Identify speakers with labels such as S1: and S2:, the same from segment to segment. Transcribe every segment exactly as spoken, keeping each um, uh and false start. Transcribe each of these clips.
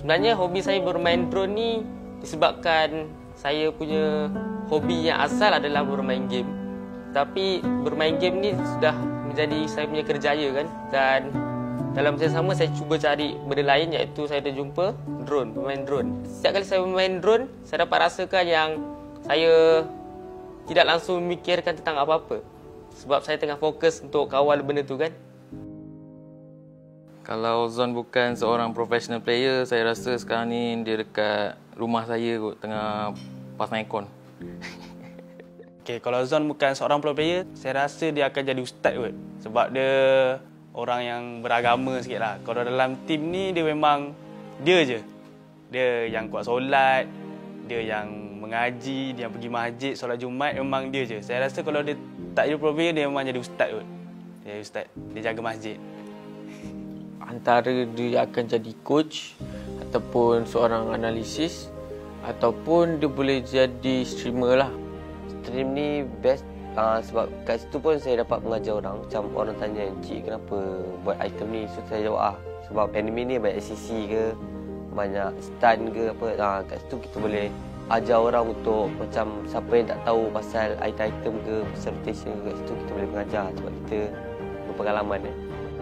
S1: Sebenarnya hobi saya bermain drone ni disebabkan saya punya hobi yang asal adalah bermain game. Tapi bermain game ni sudah menjadi saya punya kerjaya kan. Dan dalam masa yang sama saya cuba cari benda lain, iaitu saya ada jumpa drone, bermain drone. Setiap kali saya bermain drone, saya dapat rasakan yang saya tidak langsung memikirkan tentang apa-apa. Sebab saya tengah fokus untuk kawal benda tu kan.
S2: Kalau Zon bukan seorang professional player, saya rasa sekarang ni dia dekat rumah saya kot, tengah pasang aircon.
S3: Okay, kalau Zon bukan seorang pro player, saya rasa dia akan jadi ustaz kot. Sebab dia orang yang beragama sikit lah. Kalau dalam tim ni, dia memang dia je. Dia yang kuat solat, dia yang mengaji, dia yang pergi masjid, solat Jumaat, memang dia je. Saya rasa kalau dia tak jadi pro player, dia memang jadi ustaz kot. Dia jadi ustaz, dia jaga masjid.
S4: Antara dia akan jadi coach ataupun seorang analisis ataupun dia boleh jadi streamer lah.
S5: Stream ni best uh, sebab kat situ pun saya dapat mengajar orang. Macam orang tanya, "Cik, kenapa buat item ni?" So saya jawab, ah, sebab anime ni banyak S C C ke, banyak stun ke apa. Ah, kat situ kita boleh ajar orang untuk macam siapa yang tak tahu pasal item-item ke, pasal rotation ke, kat situ kita boleh mengajar sebab kita berpengalaman eh.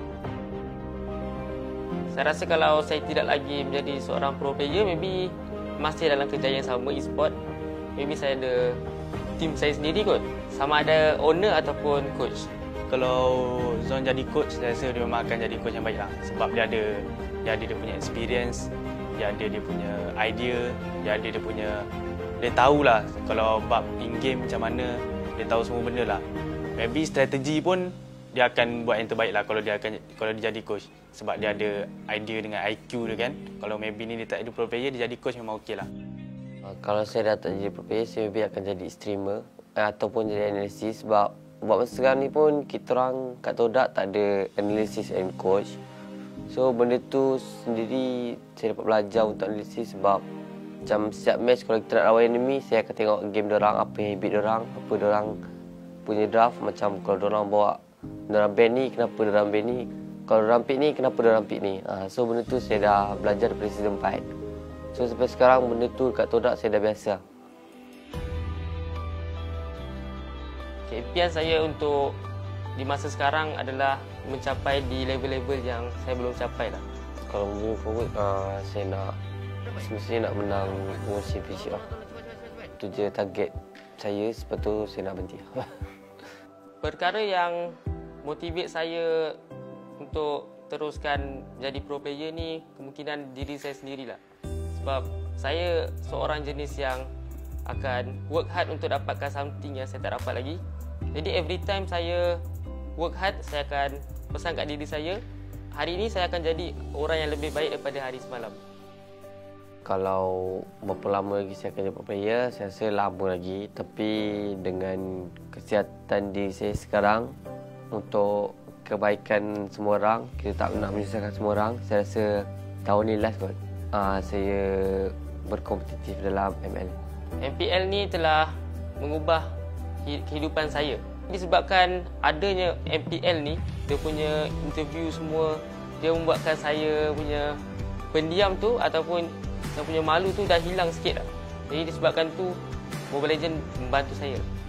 S1: Saya rasa kalau saya tidak lagi menjadi seorang pro player, maybe masih dalam kerjaya yang sama, e-sport. Maybe saya ada tim saya sendiri kot. Sama ada owner ataupun coach.
S3: Kalau Zon jadi coach, saya rasa dia memang akan jadi coach yang baik lah. Sebab dia ada dia ada dia punya experience, dia ada dia punya idea, dia ada dia punya, dia tahulah kalau bab in-game macam mana, dia tahu semua benda lah. Maybe strategi pun dia akan buat yang terbaik lah kalau dia akan kalau dia jadi coach. Sebab dia ada idea dengan I Q dia kan. Kalau maybe ni dia tak ada pro player, dia jadi coach memang okey lah.
S5: Uh, kalau saya dah tak jadi pro player, saya maybe akan jadi streamer uh, ataupun jadi analisis. Sebab buat masa sekarang ni pun kita orang kat Todak tak ada analisis and coach. So benda tu sendiri saya dapat belajar untuk analisis. Sebab macam setiap match kalau kita nak lawan enemy, saya akan tengok game diorang, apa habit diorang, apa diorang punya draft. Macam kalau diorang bawa diorang band ni, kenapa diorang band ni, kalau diorang pick ni, kenapa diorang pick ni. uh, So benda tu saya dah belajar daripada season empat. So sampai sekarang benda tu kat Todak saya dah biasa.
S1: Impian saya untuk di masa sekarang adalah mencapai di level-level yang saya belum capai lah.
S5: Kalau moving forward, uh, saya nak semestinya nak menang World Championship lah. Itu je target saya, lepas tu saya nak berhenti.
S1: Perkara yang motivate saya untuk teruskan jadi pro player ni kemungkinan diri saya sendirilah. Sebab saya seorang jenis yang akan work hard untuk dapatkan something yang saya tak dapat lagi. Jadi every time saya work hard, saya akan pesan kat diri saya, hari ini saya akan jadi orang yang lebih baik daripada hari semalam.
S5: Kalau berapa lama lagi saya akan jadi pro player, saya rasa lama lagi. Tapi dengan kesihatan diri saya sekarang, untuk kebaikan semua orang, kita tak nak menyusahkan semua orang, saya rasa tahun ni last kot. Uh, saya berkompetitif dalam M L.
S1: M P L ni telah mengubah kehidupan saya. Disebabkan adanya M P L ni, dia punya interview semua, dia membuatkan saya punya pendiam tu ataupun yang punya malu tu dah hilang sikit lah. Jadi disebabkan tu, Mobile Legends membantu saya.